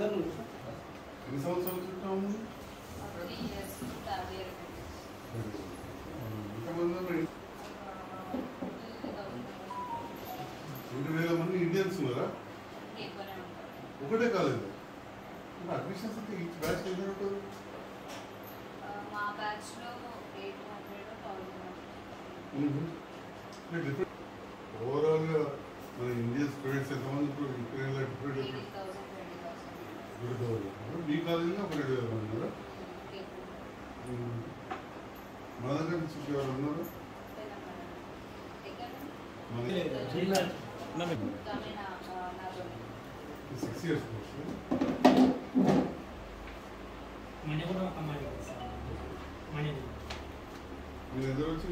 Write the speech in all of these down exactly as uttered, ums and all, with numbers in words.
ఎన్ని సంవత్సరాలు చుట్టాము రెండు వేల మంది ఇండియన్స్ ఉన్నారా? ఒకటే కాలేదు. అడ్మిషన్స్ అయితే ఈచ్ బ్యాచ్ ఎంత ఉంటుంది? మా బ్యాచ్ లో ఎయిట్ హండ్రెడ్ థౌసండ్. ఓవరాల్ గా మన ఇండియన్ స్టూడెంట్స్ ఎంతమంది ఇప్పుడు యుక్రెయిన్ లో డిఫరెంట్ మీ కాలేజీలో ఒక రెండు వేల మంది ఉన్నారా? మన దగ్గర నుంచి ఎవరు ఉన్నారు? సిక్స్ ఇయర్స్ మీరు ఎదురు వచ్చి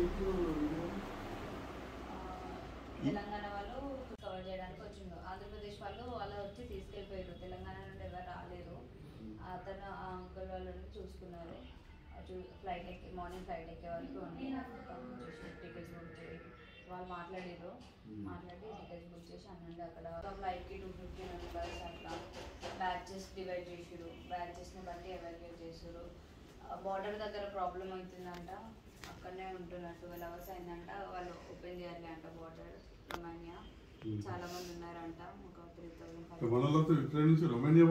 తెలంగాణ వాళ్ళు కవర్ చేయడానికి వచ్చిండు. ఆంధ్రప్రదేశ్ వాళ్ళు అలా వచ్చి తీసుకెళ్ళిపోయారు. తెలంగాణ నుండి ఎవరు రాలేరు. అతను ఆ అంకుల్ వాళ్ళని చూసుకున్నారు. ఫ్లైట్ ఎక్కి మార్నింగ్ ఫ్లైట్ ఎక్కే వరకు టికెట్స్ బుక్ చేసి వాళ్ళు మాట్లాడారు. మాట్లాడి టికెట్స్ బుక్ చేసి అన్నండి అక్కడ ఫ్లైట్కి టూ ఫిఫ్టీ మెంబర్స్ అట్లా బ్యాచెస్ డివైడ్ చేసారు. బ్యాచెస్ని బట్టి ఎవాల్యుయేట్ చేసారు. బార్డర్ దగ్గర ప్రాబ్లం అవుతుందంట. అక్కడనే ఉంటున్నారు. ట్వెల్వ్ అవర్స్ అయిందంట. వాళ్ళు ఓపెన్ చేయాలి అంట బార్డర్. రొమానియా చాలా మంది ఉన్నారంట. ఒక three thousand Romania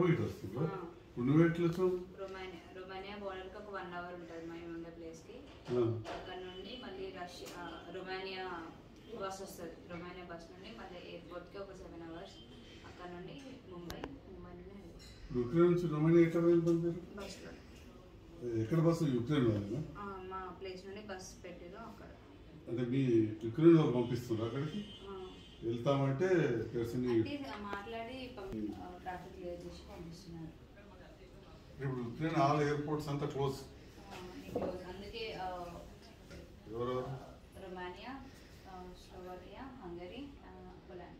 Romania border కి ఒక వన్ అవర్ ఉంటుంది మేము ఉండే ప్లేస్ కి. అక్కడ నుండి మళ్ళీ రష్యా రొమానియా బస్ వస్తుంది. రొమానియా బస్ నుండి మళ్ళీ ఎయిర్పోర్ట్ కి ఒక సెవెన్ అవర్స్. అక్కడ నుండి ముంబై ముంబై నుండి బస్ లో ఎక్కడ బస్సు యుక్రెయిన్ వాళ్ళేనా? మా ప్లేస్ నుండి బస్ పెట్టారు అక్కడ. అంటే మీ యుక్రెయిన్ వాళ్ళు పంపిస్తున్నారు అక్కడికి? వెళ్తామంటే మాట్లాడి ట్రాఫిక్ క్లియర్ చేసి పంపిస్తున్నారు. ఇప్పుడు యుక్రెయిన్ ఆల్ ఎయిర్పోర్ట్స్ అంతా క్లోజ్. అందుకే Romania, Slovakia, Hungary, Poland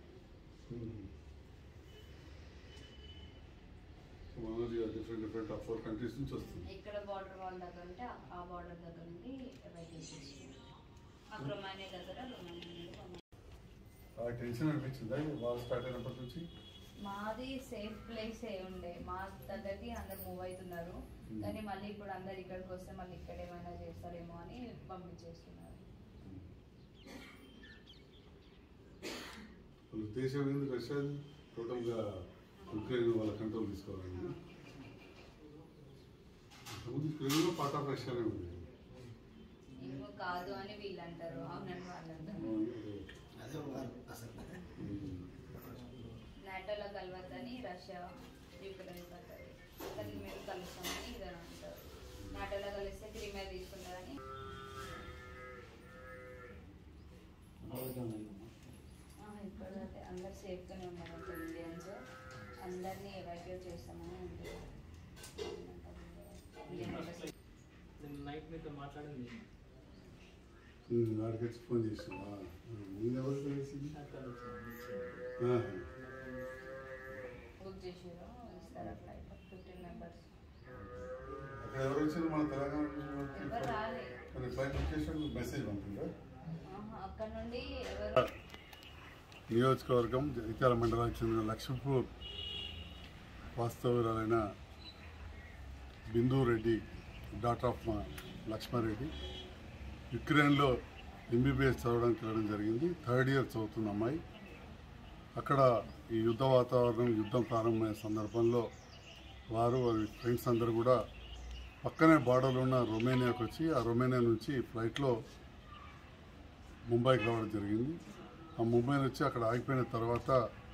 different different of four countries నుంచి వస్తుంది. ఇక్కడ బార్డర్ వాళ్ళ దగ్గర ఉంటే ఆ బార్డర్ దగ్గర నుండి ఎవాక్యుయేట్ చేస్తున్నారు. మాకు రొమానియా దగ్గర రొమానియా టెన్షన్ అనిపించిందా వాళ్ళు స్టార్ట్ అయినప్పటి నుంచి? మాది సేఫ్ ప్లేస్ ఏ ఉండే. మా దగ్గరికి అందరు మూవ్ అవుతున్నారు. కానీ మళ్ళీ ఇప్పుడు అందరు ఇక్కడికి వస్తే మళ్ళీ ఇక్కడ ఏమైనా చేస్తారేమో అని పంపించేస్తున్నారు. దేశం ఏంది రష్యా టోటల్ గా యుక్రెయిన్ వాళ్ళ కంట్రోల్ తీసుకోవాలండి. యుక్రెయిన్ పార్ట్ ఆఫ్ రష్యానే ఉంది. ఏమో కాదు అని వీళ్ళు అంటారు. అవునని వాళ్ళు అంటారు. నాటోలో కలవద్దని రష్యా యుక్రెయిన్ పడ్డది. కానీ మేము కలుస్తామని ఇదని అంటారు. నాటోలో కలిస్తే క్రీమే తీసుకున్నారని. ఇప్పుడైతే అందరు సేఫ్గానే ఉన్నారు. ఇండియన్స్ అందరినీ ఎవాక్యుయేట్ చేస్తామని అంటారు. వాడికి ఫోన్ చేసిన నేను ఎవరు తెలిసింది బుక్ చేసారు. ఇస్తారా ఫ్లైట్ ఫిఫ్టీన్ మెంబర్స్. అక్కడ ఎవరు వచ్చారు? మన తెలంగాణ ఎవరు రాలే. ఫ్లైట్ బుక్ చేసి మెసేజ్ పంపిందా? అక్కడ నుండి ఎవరు నియోజకవర్గం జగిత్యాల మండలానికి చెందిన లక్ష్మీపూర్ వాస్తవ్యురాలైన బిందు రెడ్డి, డాటర్ ఆఫ్ మా లక్ష్మారెడ్డి, యుక్రెయిన్లో ఎంబీబీఎస్ చదవడానికి వెళ్ళడం జరిగింది. థర్డ్ ఇయర్ చదువుతున్న అమ్మాయి. అక్కడ ఈ యుద్ధ వాతావరణం, యుద్ధం ప్రారంభమైన సందర్భంలో వారు వారి ఫ్రెండ్స్ అందరూ కూడా పక్కనే బార్డర్లో ఉన్న రొమేనియాకి వచ్చి ఆ రొమేనియా నుంచి ఫ్లైట్లో ముంబైకి రావడం జరిగింది. ఆ ముంబై నుంచి అక్కడ ఆగిపోయిన తర్వాత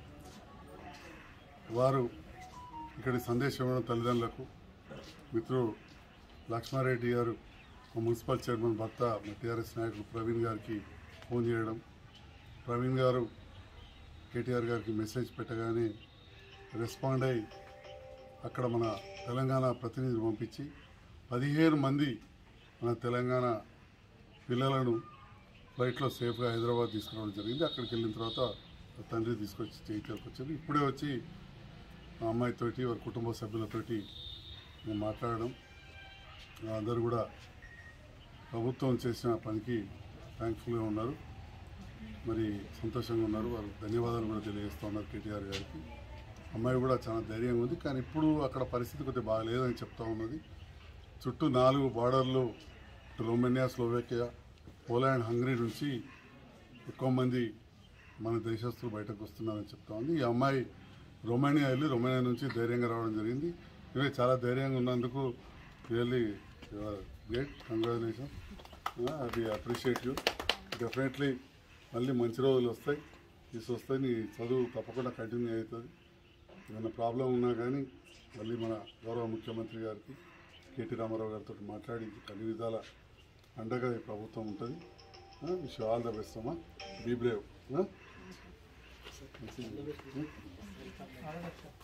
వారు ఇక్కడి సందేశం ఇవ్వడం తల్లిదండ్రులకు. మిత్రుడు లక్ష్మారెడ్డి గారు మా మున్సిపల్ చైర్మన్ భర్త మా టీఆర్ఎస్ నాయకుడు ప్రవీణ్ గారికి ఫోన్ చేయడం, ప్రవీణ్ గారు కేటీఆర్ గారికి మెసేజ్ పెట్టగానే రెస్పాండ్ అయ్యి అక్కడ మన తెలంగాణ ప్రతినిధిని పంపించి పదిహేను మంది మన తెలంగాణ పిల్లలను ఫ్లైట్లో సేఫ్గా హైదరాబాద్ తీసుకురావడం జరిగింది. అక్కడికి వెళ్ళిన తర్వాత తండ్రి తీసుకొచ్చి జగిత్యాలకు వచ్చారు. ఇప్పుడే వచ్చి మా అమ్మాయితోటి వారి కుటుంబ సభ్యులతోటి మేము మాట్లాడడం, అందరూ కూడా ప్రభుత్వం చేసిన పనికి థ్యాంక్ఫుల్గా ఉన్నారు, మరి సంతోషంగా ఉన్నారు. వారు ధన్యవాదాలు కూడా తెలియజేస్తూ ఉన్నారు కేటీఆర్ గారికి. అమ్మాయి కూడా చాలా ధైర్యంగా ఉంది. కానీ ఇప్పుడు అక్కడ పరిస్థితి కొద్దిగా బాగలేదని చెప్తా ఉన్నది. చుట్టూ నాలుగు బార్డర్లు రొమేనియా, స్లోవేకియా, పోలాండ్, హంగరీ నుంచి ఎక్కువ మంది మన దేశస్తులు బయటకు వస్తున్నారని చెప్తా ఉంది. ఈ అమ్మాయి రొమేనియా వెళ్ళి రొమేనియా నుంచి ధైర్యంగా రావడం జరిగింది. ఇవే చాలా ధైర్యంగా ఉన్నందుకు రియల్లీ గ్రేట్, కంగ్రాచులేషన్. అది అప్రిషియేట్ యూ. డెఫినెట్లీ మళ్ళీ మంచి రోజులు వస్తాయి, తీసి వస్తాయి. నీ చదువు తప్పకుండా కంటిన్యూ అవుతుంది. ఏమైనా ప్రాబ్లం ఉన్నా కానీ మళ్ళీ మన గౌరవ ముఖ్యమంత్రి గారికి, కేటీ రామారావు గారితో మాట్లాడి అన్ని విధాల అండగా ఈ ప్రభుత్వం ఉంటుంది. విష్ ఆల్ ద బెస్ట్ అమ్మా. Be Brave.